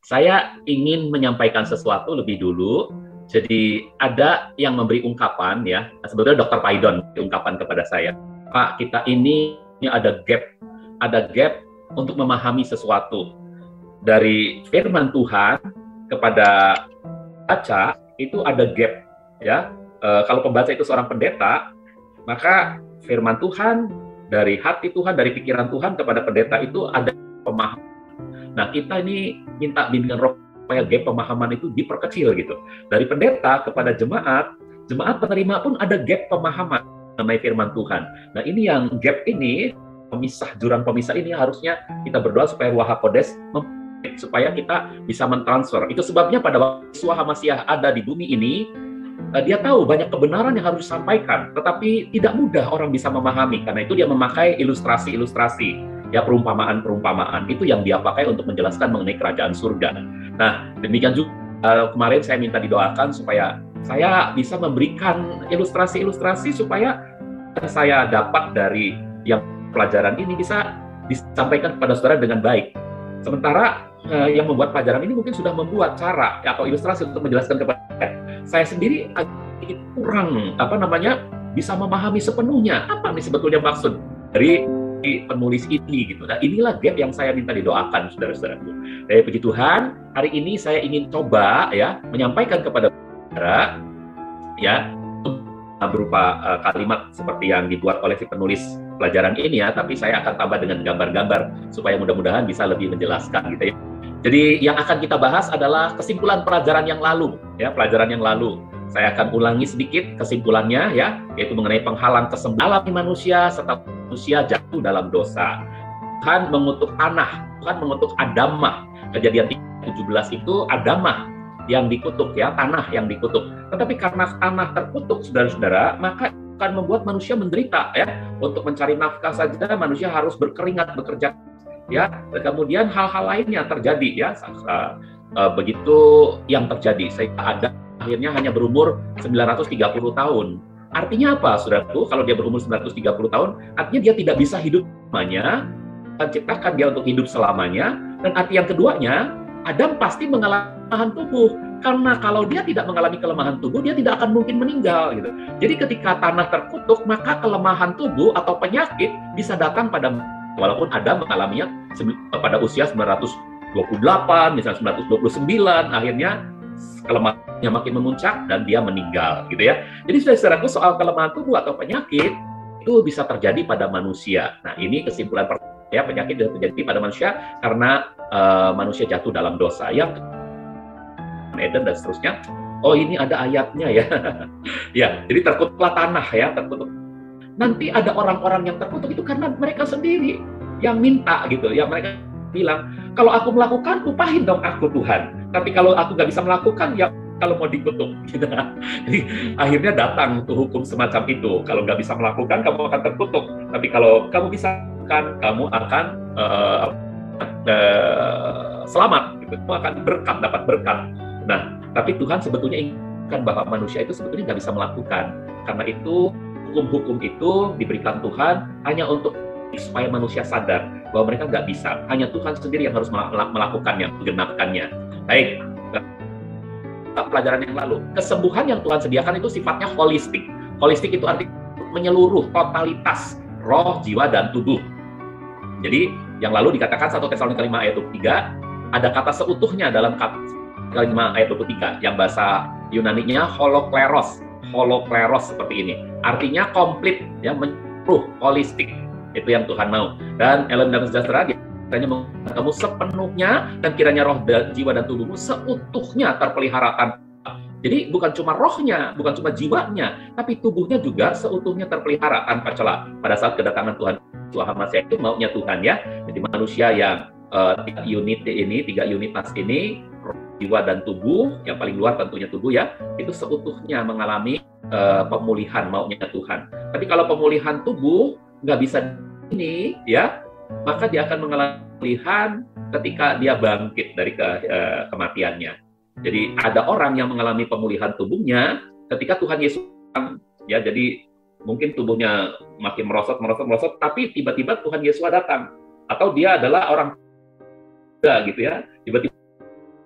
Saya ingin menyampaikan sesuatu lebih dulu. Jadi ada yang memberi ungkapan ya, sebetulnya Dr. Paidon ungkapan kepada saya, Pak, kita ini ada gap untuk memahami sesuatu. Dari firman Tuhan kepada baca itu ada gap ya. Kalau pembaca itu seorang pendeta, maka firman Tuhan dari hati Tuhan, dari pikiran Tuhan kepada pendeta itu ada pemahaman. Nah, kita ini minta bimbingan Roh supaya gap pemahaman itu diperkecil gitu. Dari pendeta kepada jemaat penerima pun ada gap pemahaman mengenai firman Tuhan. Nah, ini yang gap ini, jurang pemisah ini harusnya kita berdoa supaya Ruach HaKodes supaya kita bisa mentransfer. Itu sebabnya pada waktu Yesua HaMasiah ada di bumi ini, dia tahu banyak kebenaran yang harus disampaikan, tetapi tidak mudah orang bisa memahami. Karena itu dia memakai ilustrasi-ilustrasi. Ya, perumpamaan itu yang dia pakai untuk menjelaskan mengenai kerajaan surga. Nah, demikian juga kemarin saya minta didoakan supaya saya bisa memberikan ilustrasi-ilustrasi supaya saya dapat dari yang pelajaran ini bisa disampaikan kepada saudara dengan baik. Sementara yang membuat pelajaran ini mungkin sudah membuat cara atau ilustrasi untuk menjelaskan kepada saya sendiri agak kurang bisa memahami sepenuhnya apa nih sebetulnya maksud dari penulis ini gitu. Nah, inilah gap yang saya minta didoakan saudara-saudaraku. Dari puji Tuhan, hari ini saya ingin coba ya menyampaikan kepada saudara ya berupa kalimat seperti yang dibuat oleh si penulis pelajaran ini ya, tapi saya akan tambah dengan gambar-gambar supaya mudah-mudahan bisa lebih menjelaskan gitu ya. Jadi yang akan kita bahas adalah kesimpulan pelajaran yang lalu ya, pelajaran yang lalu. Saya akan ulangi sedikit kesimpulannya ya, yaitu mengenai penghalang kesembuhan manusia serta manusia jatuh dalam dosa. Tuhan mengutuk tanah, Tuhan mengutuk Adamah. Kejadian 17 itu Adamah yang dikutuk ya, tanah yang dikutuk. Tetapi karena tanah terkutuk saudara-saudara, maka akan membuat manusia menderita ya. Untuk mencari nafkah saja manusia harus berkeringat, bekerja ya. Dan kemudian hal-hal lainnya terjadi ya. Begitu yang terjadi. Sehingga Adam akhirnya hanya berumur 930 tahun. Artinya apa, saudaraku? Kalau dia berumur 930 tahun, artinya dia tidak bisa hidup selamanya, dan ciptakan dia untuk hidup selamanya. Dan arti yang keduanya, Adam pasti mengalami kelemahan tubuh. Karena kalau dia tidak mengalami kelemahan tubuh, dia tidak akan mungkin meninggal. Gitu. Jadi ketika tanah terkutuk, maka kelemahan tubuh atau penyakit bisa datang pada, walaupun Adam mengalaminya pada usia 928, misalnya 929, akhirnya kelemahannya makin memuncak dan dia meninggal gitu ya. Jadi saudara-saudaraku, soal kelemahan tubuh atau penyakit itu bisa terjadi pada manusia. Nah, ini kesimpulan pertama ya, penyakit bisa terjadi pada manusia karena manusia jatuh dalam dosa. Yang Eden dan seterusnya. Oh, ini ada ayatnya ya. Ya, jadi terkutuklah tanah ya, terkutuk. Nanti ada orang-orang yang terkutuk itu karena mereka sendiri yang minta gitu ya, mereka bilang, kalau aku melakukan, upahin dong aku Tuhan. Tapi kalau aku nggak bisa melakukan, ya kalau mau dikutuk. Gitu. Jadi akhirnya datang tuh hukum semacam itu. Kalau nggak bisa melakukan, kamu akan terkutuk. Tapi kalau kamu bisa melakukan, kamu akan selamat. Gitu. Kamu akan berkat, dapat berkat. Nah, tapi Tuhan sebetulnya inginkan bahwa manusia itu sebetulnya nggak bisa melakukan. Karena itu, hukum-hukum itu diberikan Tuhan hanya untuk supaya manusia sadar bahwa mereka nggak bisa. Hanya Tuhan sendiri yang harus melakukannya, menggenapkannya. Baik, pelajaran yang lalu. Kesembuhan yang Tuhan sediakan itu sifatnya holistik. Holistik itu artinya menyeluruh, totalitas, roh, jiwa, dan tubuh. Jadi, yang lalu dikatakan 1 Tesalonika 5 ayat 23, ada kata seutuhnya dalam kata 5 ayat 23, yang bahasa Yunani-nya holokleros. Holokleros seperti ini. Artinya komplit, ya, menyeluruh, holistik. Itu yang Tuhan mau. Dan Ellen dan sejahtera kiranya menggunakan kamu sepenuhnya, dan kiranya roh, jiwa, dan tubuhmu seutuhnya terpelihara. Jadi bukan cuma rohnya, bukan cuma jiwanya, tapi tubuhnya juga seutuhnya terpelihara tanpa celah. Pada saat kedatangan Tuhan Yesua HaMasiah itu maunya Tuhan ya. Jadi manusia yang 3 unitas ini, roh, jiwa, dan tubuh, yang paling luar tentunya tubuh ya, itu seutuhnya mengalami pemulihan maunya Tuhan. Tapi kalau pemulihan tubuh nggak bisa ini ya, maka dia akan mengalami pemulihan ketika dia bangkit dari kematiannya. Jadi ada orang yang mengalami pemulihan tubuhnya ketika Tuhan Yesus ya, jadi mungkin tubuhnya makin merosot, tapi tiba-tiba Tuhan Yesus datang, atau dia adalah orang gitu ya, tiba-tiba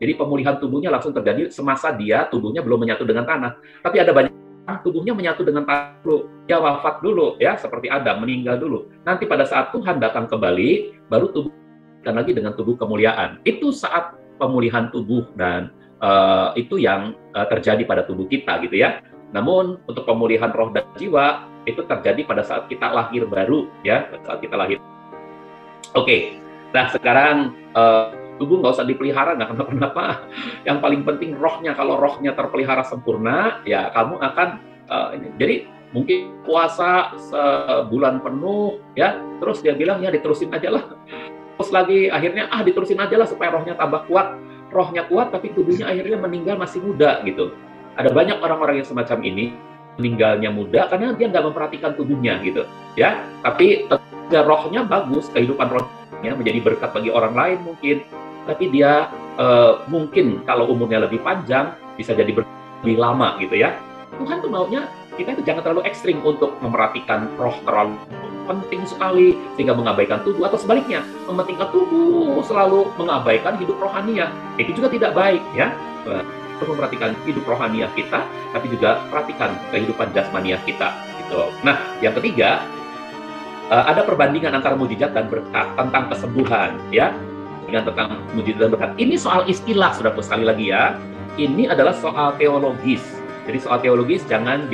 Jadi pemulihan tubuhnya langsung terjadi semasa tubuhnya belum menyatu dengan tanah. Tapi ada banyak tubuhnya menyatu dengan tanah dulu, dia wafat dulu, ya seperti Adam, meninggal dulu. Nanti pada saat Tuhan datang kembali, baru tubuh dan lagi dengan tubuh kemuliaan. Itu saat pemulihan tubuh dan itu yang terjadi pada tubuh kita gitu ya. Namun untuk pemulihan roh dan jiwa itu terjadi pada saat kita lahir baru ya, saat kita lahir. Oke. Nah sekarang tubuh nggak usah dipelihara, nggak kenapa-napa. Yang paling penting rohnya. Kalau rohnya terpelihara sempurna, ya kamu akan jadi mungkin puasa sebulan penuh ya, terus dia bilang ya diterusin aja lah. Terus lagi akhirnya diterusin aja lah supaya rohnya tambah kuat. Rohnya kuat tapi tubuhnya akhirnya meninggal masih muda gitu. Ada banyak orang-orang yang semacam ini meninggalnya muda karena dia nggak memperhatikan tubuhnya gitu ya. Tapi rohnya bagus, kehidupan rohnya menjadi berkat bagi orang lain mungkin. Tapi dia mungkin kalau umurnya lebih panjang bisa jadi lebih lama gitu ya. Tuhan tuh maunya kita itu jangan terlalu ekstrim untuk memperhatikan roh, terlalu penting sekali sehingga mengabaikan tubuh, atau sebaliknya mementingkan tubuh selalu mengabaikan hidup rohania. Itu juga tidak baik ya. Untuk memperhatikan hidup rohania kita, tapi juga perhatikan kehidupan jasmania kita gitu. Nah, yang ketiga ada perbandingan antara mujizat dan berkat tentang kesembuhan ya. Dengan tentang mujizat dan berkat. Ini soal istilah, saudaraku, sekali lagi ya. Ini adalah soal teologis. Jadi soal teologis jangan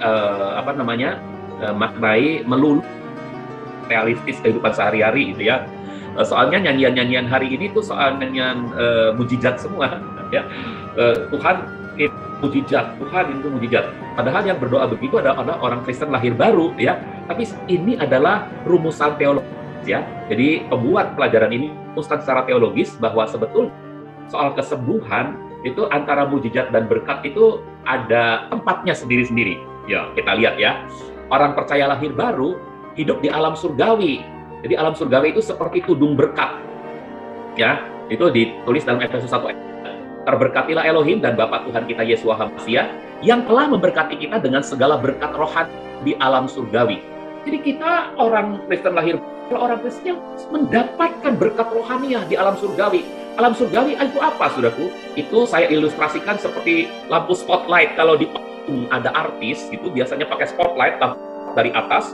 maknai melulu realistis kehidupan sehari-hari gitu ya. Soalnya nyanyian-nyanyian hari ini tuh soal nyanyian mujizat semua ya. Tuhan itu mujizat, Tuhan itu mujizat. Padahal yang berdoa begitu adalah orang Kristen lahir baru ya. Tapi ini adalah rumusan teologis ya. Jadi pembuat pelajaran ini rumuskan secara teologis bahwa sebetulnya soal kesembuhan itu antara mujizat dan berkat itu ada tempatnya sendiri-sendiri. Ya, kita lihat ya. Orang percaya lahir baru hidup di alam surgawi. Jadi alam surgawi itu seperti tudung berkat. Ya, itu ditulis dalam Efesus 1 ayat. Terberkatilah Elohim dan Bapa Tuhan kita Yesus HaMasiah yang telah memberkati kita dengan segala berkat rohani di alam surgawi. Jadi kita orang Kristen lahir, orang Kristen yang mendapatkan berkat rohaniah di alam surgawi. Alam surgawi itu apa, saudaraku? Itu saya ilustrasikan seperti lampu spotlight. Kalau di panggung ada artis, itu biasanya pakai spotlight lampu dari atas,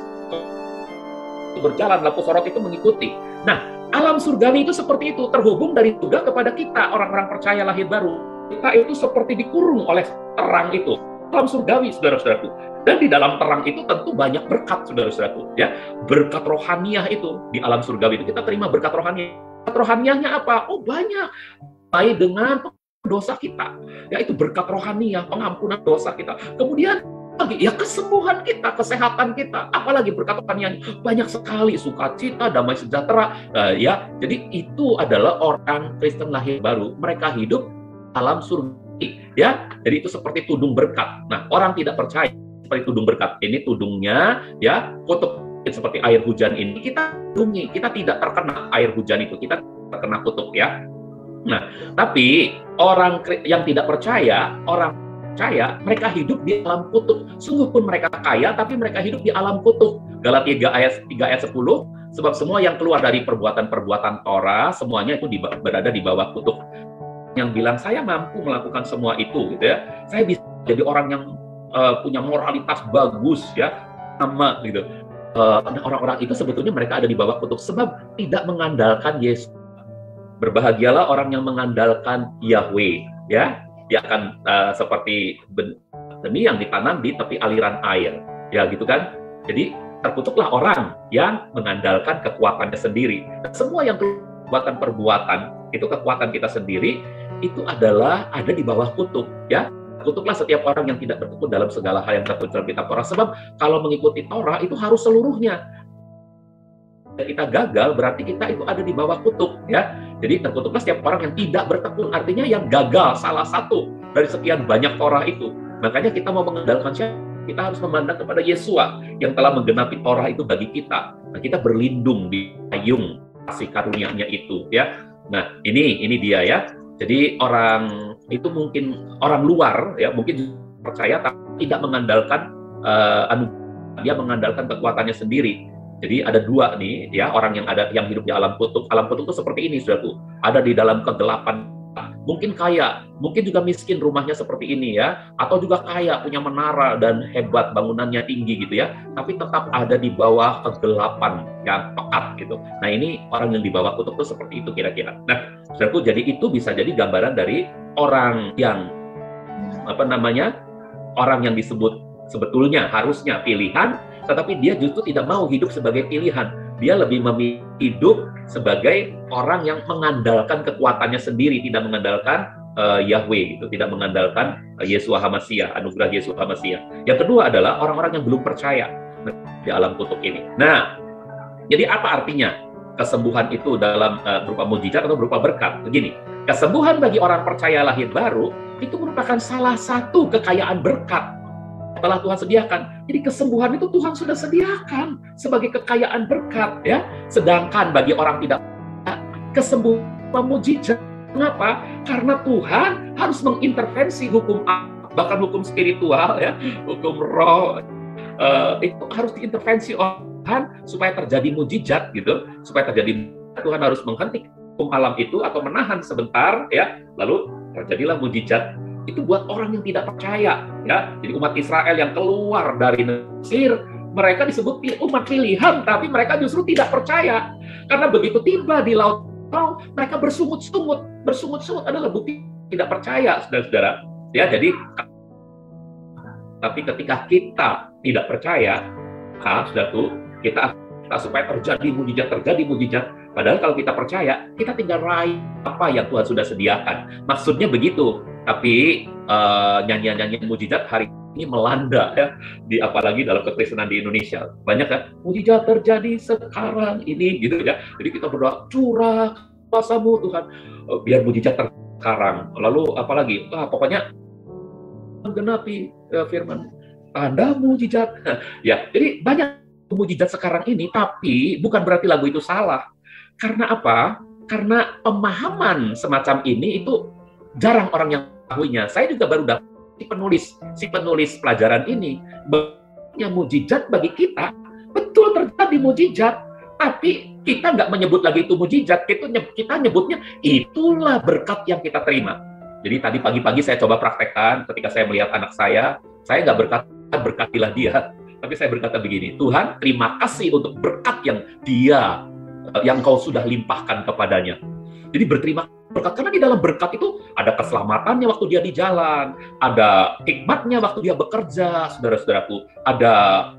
berjalan, lampu sorot itu mengikuti. Nah, alam surgawi itu seperti itu, terhubung dari surga kepada kita, orang-orang percaya lahir baru. Kita itu seperti dikurung oleh terang itu. Alam surgawi, saudara-saudaraku. Dan di dalam terang itu tentu banyak berkat, saudara-saudaraku. Ya, berkat rohaniah itu di alam surgawi itu kita terima berkat rohaniah. Berkat rohaniahnya apa? Oh, banyak. Baik dengan dosa kita. Ya, itu berkat rohaniah, pengampunan dosa kita. Kemudian lagi ya kesembuhan kita, kesehatan kita, apalagi berkat rohaniah banyak sekali, sukacita, damai sejahtera, ya. Jadi itu adalah orang Kristen lahir baru, mereka hidup alam surgawi, ya. Jadi itu seperti tudung berkat. Nah, orang tidak percaya seperti tudung berkat. Ini tudungnya, ya, kutub seperti air hujan ini kita tudungi, kita tidak terkena air hujan itu, kita terkena kutub, ya. Nah, tapi orang yang tidak percaya, orang percaya, mereka hidup di alam kutub. Sungguh pun mereka kaya, tapi mereka hidup di alam kutub. Galatia 3 ayat 10, sebab semua yang keluar dari perbuatan-perbuatan Torah, semuanya itu berada di bawah kutub. Yang bilang, saya mampu melakukan semua itu, gitu ya. Saya bisa jadi orang yang punya moralitas bagus, ya, sama, gitu. Nah, orang-orang itu sebetulnya mereka ada di bawah kutub, sebab tidak mengandalkan Yesus. Berbahagialah orang yang mengandalkan Yahweh, ya. Dia akan seperti benih yang ditanam di tepi aliran air, ya gitu kan. Jadi terkutuklah orang yang mengandalkan kekuatannya sendiri. Semua yang perbuatan itu kekuatan kita sendiri itu adalah ada di bawah kutub, ya. Kutuklah setiap orang yang tidak bertekun dalam segala hal yang tertulis dalam kitab Torah, sebab kalau mengikuti Torah itu harus seluruhnya. Kita gagal berarti kita itu ada di bawah kutub, ya. Jadi terkutuklah setiap orang yang tidak bertekun, artinya yang gagal salah satu dari sekian banyak Torah itu. Makanya kita mau mengandalkan siapa? Kita harus memandang kepada Yesua yang telah menggenapi Torah itu bagi kita. Nah, kita berlindung di payung kasih karunia-Nya itu, ya. Nah, ini dia, ya. Jadi orang itu mungkin orang luar, ya, mungkin percaya tapi tidak mengandalkan dia mengandalkan kekuatannya sendiri. Jadi ada dua nih, ya, orang yang hidup di alam kutub. Alam kutub itu seperti ini, saudaraku. Ada di dalam kegelapan, mungkin kaya, mungkin juga miskin rumahnya seperti ini ya, atau juga kaya, punya menara dan hebat, bangunannya tinggi gitu ya, tapi tetap ada di bawah kegelapan yang pekat gitu. Nah ini orang yang di bawah kutub itu seperti itu kira-kira. Nah, saudaraku, jadi itu bisa jadi gambaran dari orang yang orang yang disebut sebetulnya harusnya pilihan, tetapi dia justru tidak mau hidup sebagai pilihan. Dia lebih memilih hidup sebagai orang yang mengandalkan kekuatannya sendiri, tidak mengandalkan Yahweh, gitu, tidak mengandalkan Yeshua HaMashiach, anugerah Yeshua HaMashiach. Yang kedua adalah orang-orang yang belum percaya di alam kutub ini. Nah, jadi apa artinya kesembuhan itu dalam berupa mujizat atau berupa berkat? Begini, kesembuhan bagi orang percaya lahir baru itu merupakan salah satu kekayaan berkat telah Tuhan sediakan. Jadi kesembuhan itu Tuhan sudah sediakan sebagai kekayaan berkat ya. Sedangkan bagi orang tidak, kesembuhan mujizat. Kenapa? Karena Tuhan harus mengintervensi hukum, bahkan hukum spiritual ya, hukum roh, itu harus diintervensi oleh Tuhan supaya terjadi mujizat gitu. Supaya terjadi, Tuhan harus menghentikan hukum alam itu atau menahan sebentar ya, lalu terjadilah mujizat. Itu buat orang yang tidak percaya ya. Jadi umat Israel yang keluar dari Mesir, mereka disebut umat pilihan, tapi mereka justru tidak percaya. Karena begitu tiba di laut, mereka bersungut-sungut. Bersungut-sungut adalah bukti tidak percaya, saudara-saudara. Ya, jadi tapi ketika kita tidak percaya, saudaraku, kita supaya terjadi mujizat. Padahal kalau kita percaya, kita tinggal raih apa yang Tuhan sudah sediakan. Maksudnya begitu. Tapi nyanyian-nyanyian mujizat hari ini melanda ya, apalagi dalam kekristenan di Indonesia. Banyak kan, mujizat terjadi sekarang ini gitu ya. Jadi kita berdoa, curah kuasa-Mu Tuhan, biar mujizat sekarang. Lalu apalagi, pokoknya menggenapi firman, tanda mujizat. Ya, jadi banyak mujizat sekarang ini, tapi bukan berarti lagu itu salah. Karena apa? Karena pemahaman semacam ini itu jarang orang yang tahunya. Saya juga baru dapat si penulis pelajaran ini, yang mujizat bagi kita betul terjadi mujizat, tapi kita nggak menyebut lagi itu mujizat, kita nyebutnya itulah berkat yang kita terima. Jadi tadi pagi-pagi saya coba praktekkan ketika saya melihat anak saya nggak berkatilah dia, tapi saya berkata begini, Tuhan terima kasih untuk berkat yang Kau sudah limpahkan kepadanya. Jadi berterima berkat, karena di dalam berkat itu ada keselamatannya waktu dia di jalan, ada hikmatnya waktu dia bekerja, saudara-saudaraku, ada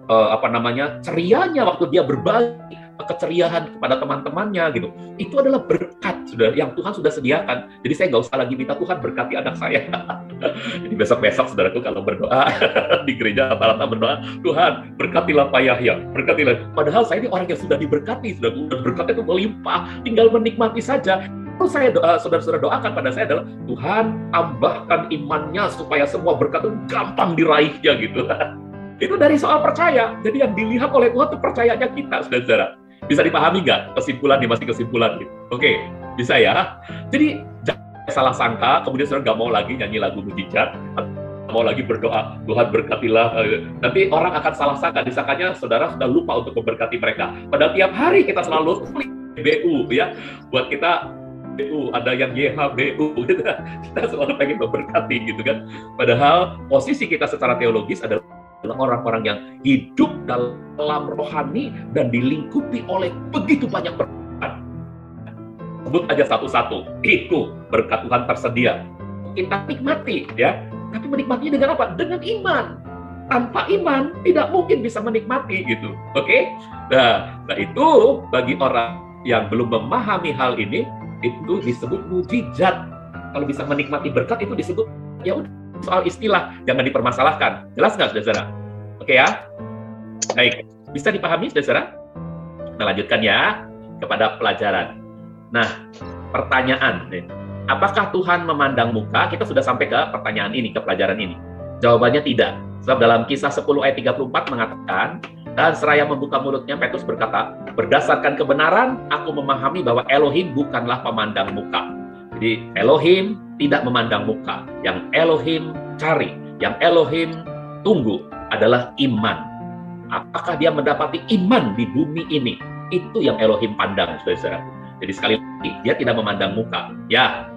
cerianya waktu dia berbagi keceriaan kepada teman-temannya gitu. Itu adalah berkat yang Tuhan sudah sediakan. Jadi saya nggak usah lagi minta Tuhan berkati anak saya. Jadi besok-besok saudaraku kalau berdoa di gereja rata-rata berdoa, Tuhan berkatilah Pak Yahya, berkatilah. Padahal saya ini orang yang sudah diberkati, saudaraku, berkatnya itu melimpah, tinggal menikmati saja. Kalau saya saudara-saudara doakan pada saya adalah, Tuhan tambahkan imannya supaya semua berkat itu gampang diraihnya gitu. Itu dari soal percaya. Jadi yang dilihat oleh Tuhan itu percayanya kita, saudara-saudara. Bisa dipahami nggak kesimpulan nih, masih kesimpulan gitu? Oke, bisa ya. Jadi jangan salah sangka, kemudian saudara nggak mau lagi nyanyi lagu mujizat, mau lagi berdoa, Tuhan berkatilah. Nanti orang akan salah sangka, disangkanya saudara sudah lupa untuk memberkati mereka. Padahal tiap hari kita selalu BU ya, buat kita BU, ada yang YHBU, gitu. Kita selalu pengen memberkati gitu kan. Padahal posisi kita secara teologis adalah orang-orang yang hidup dalam rohani dan dilingkupi oleh begitu banyak berkat. Sebut aja satu-satu, itu berkat Tuhan tersedia. Kita nikmati ya, tapi menikmatinya dengan apa? Dengan iman. Tanpa iman tidak mungkin bisa menikmati gitu. Oke? Nah, itu bagi orang yang belum memahami hal ini, itu disebut mujizat. Kalau bisa menikmati berkat itu disebut, ya udah, soal istilah, jangan dipermasalahkan. Jelas nggak, saudara? Oke ya? Baik, bisa dipahami, saudara? Nah, lanjutkan ya kepada pelajaran. Nah, pertanyaan, apakah Tuhan memandang muka? Kita sudah sampai ke pertanyaan ini, ke pelajaran ini. Jawabannya tidak. Sebab dalam Kisah 10 ayat 34 mengatakan, dan seraya membuka mulutnya, Petrus berkata, berdasarkan kebenaran, aku memahami bahwa Elohim bukanlah pemandang muka. Jadi Elohim tidak memandang muka. Yang Elohim cari, yang Elohim tunggu adalah iman. Apakah dia mendapati iman di bumi ini? Itu yang Elohim pandang, saudara-saudara. Jadi sekali lagi, dia tidak memandang muka. Ya,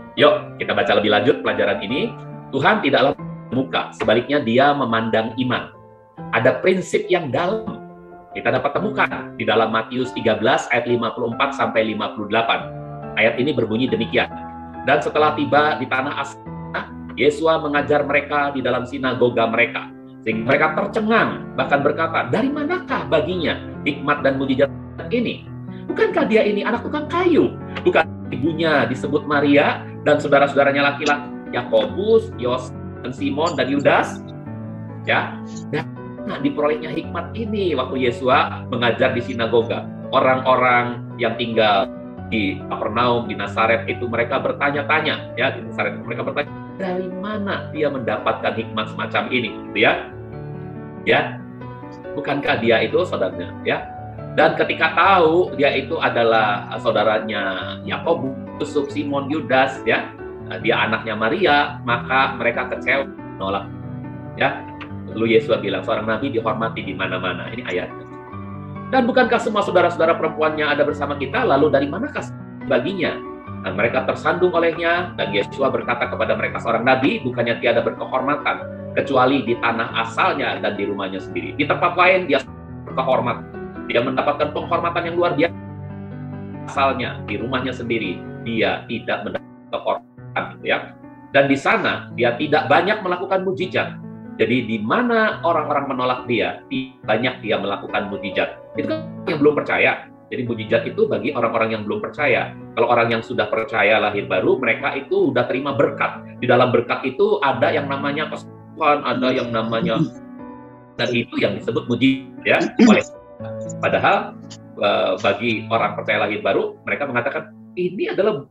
Yuk, kita baca lebih lanjut pelajaran ini. Tuhan tidaklah muka, sebaliknya dia memandang iman. Ada prinsip yang dalam kita dapat temukan di dalam Matius 13 ayat 54 sampai 58. Ayat ini berbunyi demikian. Dan setelah tiba di tanah asal, Yesus mengajar mereka di dalam sinagoga mereka, sehingga mereka tercengang, bahkan berkata, dari manakah baginya hikmat dan mujizat ini? Bukankah dia ini anak tukang kayu? Bukan ibunya disebut Maria dan saudara-saudaranya laki-laki Yakobus, Yos, dan Simon dan Yudas? Ya, dan diperolehnya hikmat ini waktu Yesus mengajar di sinagoga. Orang-orang yang tinggal di Kapernaum, di Nazaret itu mereka bertanya-tanya, ya, di Nazaret mereka bertanya, dari mana dia mendapatkan hikmat semacam ini, gitu ya? Ya, bukankah dia itu saudaranya, ya? Dan ketika tahu dia itu adalah saudaranya Yakobus, Simon, Yudas, ya, dia anaknya Maria, maka mereka kecewa, menolak, ya. Lalu Yesus bilang, seorang nabi dihormati di mana-mana. Ini ayatnya. Dan bukankah semua saudara-saudara perempuannya ada bersama kita? Lalu dari manakah baginya? Dan mereka tersandung olehnya, dan Yesus berkata kepada mereka, seorang nabi bukannya tiada berkehormatan, kecuali di tanah asalnya dan di rumahnya sendiri. Di tempat lain dia berkehormatan. Dia mendapatkan penghormatan yang luar biasa. Asalnya, di rumahnya sendiri, dia tidak mendapatkan kehormatan. Ya. Dan di sana, dia tidak banyak melakukan mujizat. Jadi di mana orang-orang menolak dia, banyak dia melakukan mujizat. Itu kan yang belum percaya. Jadi mujizat itu bagi orang-orang yang belum percaya. Kalau orang yang sudah percaya lahir baru, mereka itu sudah terima berkat. Di dalam berkat itu ada yang namanya kesembuhan, ada yang namanya, dan itu yang disebut mujizat. Ya. Padahal bagi orang percaya lahir baru, mereka mengatakan ini adalah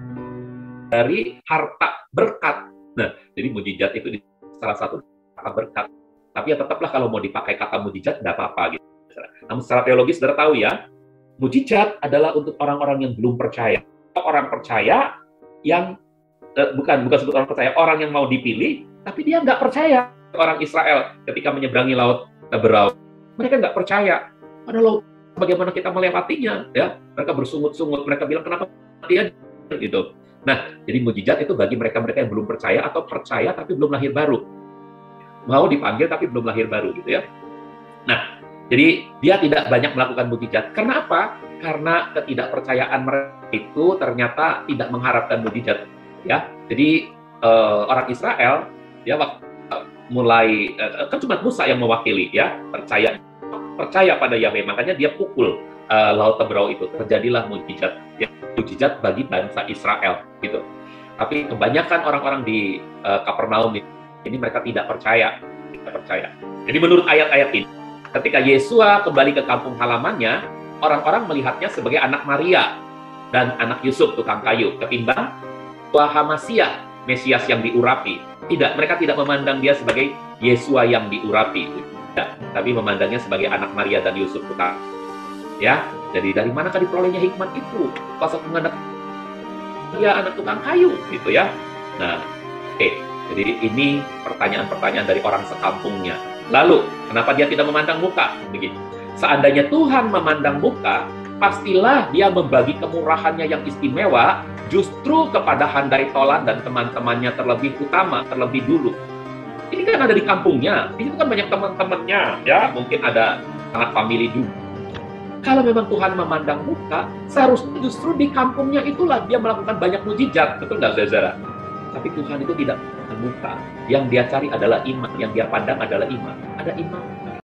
dari harta berkat. Nah, jadi mujizat itu salah satu berkat. Tapi ya tetaplah kalau mau dipakai kata mujizat tidak apa-apa gitu. Namun secara teologis saudara tahu ya, mujizat adalah untuk orang-orang yang belum percaya. Orang percaya yang bukan sebut orang percaya, orang yang mau dipilih tapi dia nggak percaya. Orang Israel ketika menyeberangi laut Teberau, mereka nggak percaya. Padahal bagaimana kita melewatinya, ya? Mereka bersungut-sungut, mereka bilang kenapa dia gitu. Nah, jadi mujizat itu bagi mereka-mereka yang belum percaya atau percaya tapi belum lahir baru. Mau dipanggil tapi belum lahir baru gitu ya. Nah, jadi dia tidak banyak melakukan mujizat. Karena apa? Karena ketidakpercayaan mereka itu ternyata tidak mengharapkan mujizat. Ya, jadi orang Israel ya waktu mulai kan cuma Musa yang mewakili ya percaya pada Yahweh, makanya dia pukul laut Teberau itu, terjadilah mujizat. Ya, mujizat bagi bangsa Israel gitu. Tapi kebanyakan orang-orang di Kapernaum ini mereka tidak percaya. Jadi menurut ayat-ayat ini, ketika Yesus kembali ke kampung halamannya, orang-orang melihatnya sebagai anak Maria dan anak Yusuf tukang kayu, ketimbang Masiah, Mesias yang diurapi. Tidak, mereka tidak memandang dia sebagai Yesus yang diurapi, tidak, tapi memandangnya sebagai anak Maria dan Yusuf tukang. Ya, jadi dari manakah diperolehnya hikmat itu? Pasal mengenai dia anak tukang kayu, gitu ya. Nah, jadi ini pertanyaan-pertanyaan dari orang sekampungnya. Lalu, kenapa dia tidak memandang muka? Begitu. Seandainya Tuhan memandang muka, pastilah dia membagi kemurahannya yang istimewa justru kepada handai tolan dan teman-temannya terlebih utama, terlebih dulu. Ini kan ada di kampungnya, di situ kan banyak teman-temannya, ya mungkin ada anak famili juga. Kalau memang Tuhan memandang muka, seharusnya justru di kampungnya itulah dia melakukan banyak mujizat, betul nggak, saudara? Tapi Tuhan itu tidak muka. Yang dia cari adalah iman. Yang dia pandang adalah iman. Ada iman.